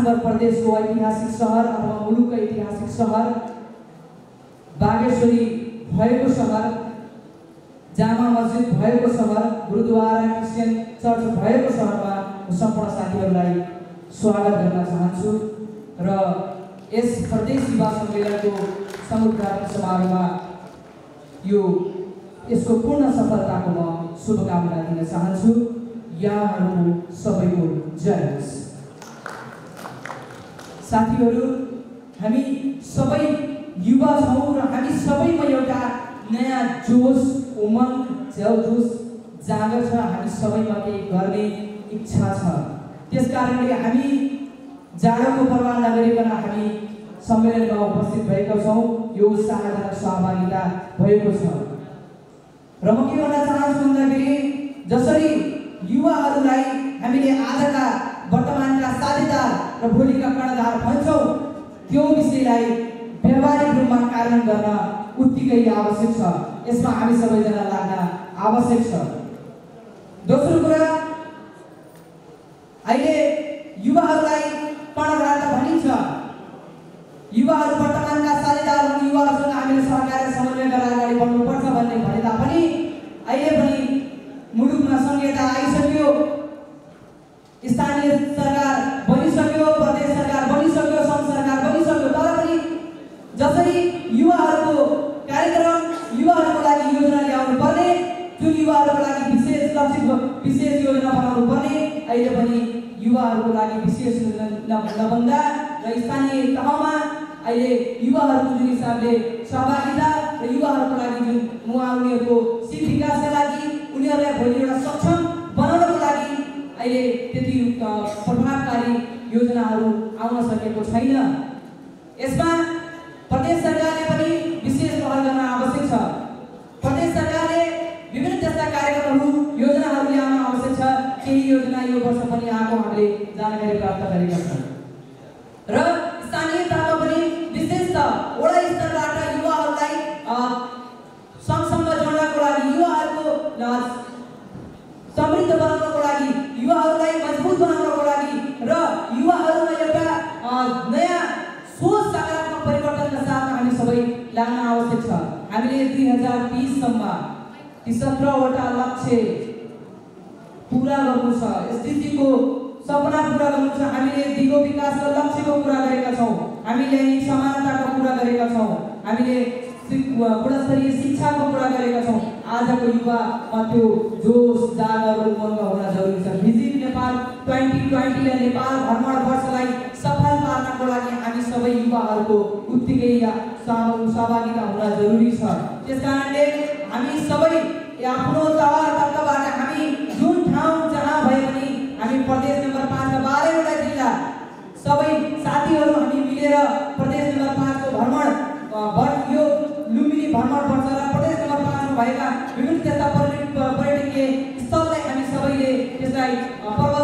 राजनगर प्रदेशको ऐतिहासिक सहर अथवा मुलुकको ऐतिहासिक सहर बागेश्वरी भएको सहर, जामा मस्जिद भएको सहर, गुरुद्वारा क्रिस्चियन चर्च भएको सहरमा सम्पूर्ण साथीहरूलाई स्वागत गर्न चाहन्छु र यस प्रदेश युवा सम्मेलनको समुद्घाटन समारोहमा यसको पूर्ण सफलताको म शुभकामना दिन चाहन्छु। यहाँहरूको सबैको जय होस्। साथीहरू, हामी सबै युवा छौँ र हामी सबैमा एउटा नयाँ जोस, उमङ्ग, जोस जागर छ। हामी सबैमा केही गर्ने इच्छा छ। त्यसकारणले हामी जाडोको पर्वाह नगरिकन हामी सम्मेलनमा उपस्थित भएका छौँ। यो उत्साहजनक सहभागिता भएको छ र म के भन्न चाहन्छु भन्दाखेरि जसरी युवाहरूलाई हामीले आजका वर्तमानका साझेदार र भोलिका कर्णधार भन्छौँ, त्यो विषयलाई व्यावहारिक रूपमा कार्यान्वयन गर्न उत्तिकै आवश्यक छ। यसमा हामी सबैजना लाग्न आवश्यक छ। दोस्रो कुरा, अहिले युवाहरूलाई कर्णधार त भनिन्छ, युवाहरू वर्तमानका साझेदार हुन्, युवाहरूसँग हामीले सहकार्य समन्वय गरेर अगाडि बढ्नुपर्छ भन्ने भने तापनि अहिले पनि मुलुकमा संहिता आइसक्यो, स्थानीय सरकार बनिसक्यो, प्रदेश सरकार बनिसक्यो, संघ सरकार बनिसक्यो, तर पनि जसरी युवाहरूको कार्यक्रम, युवाहरूको लागि योजना ल्याउनु पर्ने, जुन युवाहरूको लागि विशेष लक्षित विशेष योजना बनाउनु पर्ने, अहिले पनि युवाहरूको लागि विशेष योजना नबन्दा र स्थानीय तहमा अहिले युवाहरूको जुन हिसाबले सहभागिता र युवाहरूको लागि जुन उनीहरूको सिप विकासका लागि, उनीहरूलाई भोलि एउटा सक्षम बनाउनको लागि अहिले त्यति प्रभावकारी योजनाहरू आउन सकेको छैन। यसमा प्रदेश सरकारले पनि विशेष पहल गर्न आवश्यक छ। प्रदेश सरकारले विभिन्न त्यस्ता कार्यक्रमहरू, योजनाहरू ल्याउन आवश्यक छ। केही योजना यो वर्ष पनि आएको हामीले जानकारी प्राप्त गरेका छौँ र स्थानीय तहमा पनि विशेष वडा स्तरबाट युवाहरूलाई सँगसँग जोड्नको लागि, युवाहरूको समृद्ध बनाउनको लागि, युवाहरूलाई मजबुत बनाउनको लागि र युवाहरूमा एउटा नयाँ सोच, सकारात्मक परिवर्तनका साथमा हामी सबै लाग्न आवश्यक छ। हामीले 2030 सम्म ती 17वटा लक्ष्य पूरा गर्नु छ, एसडीजीको सपना पूरा गर्नु छ। हामीले दिगो विकासको लक्ष्यको पूरा गरेका छौँ, हामीले समानताको पूरा गरेका छौँ, हामीले गुणस्तरीय शिक्षाको पूरा गरेका छौँ। आजको युवामा त्यो जोस, जागर, उमङ्ग हुन जरुरी छ। भिजिट नेपाल 2020ले नेपाल भ्रमण वर्षलाई सफल पार्नको लागि हामी सबै युवाहरूको उत्तिकै सहभागिता हुन जरुरी छ। त्यसकारणले हामी सबै आफ्नो तवर तर्कबाट हामी जुन ठाउँ जहाँ भए पनि हामी प्रदेश नम्बर 5 का 12वटा जिल्ला सबै साथीहरू हामी मिलेर प्रदेश नम्बर 5 को भ्रमण यो लुम्बिनी भ्रमण वर्ष र प्रदेश नम्बर 5 मा भएका विभिन्न त्यस्ता पर्यटकीय स्थललाई हामी सबैले त्यसलाई पर्वत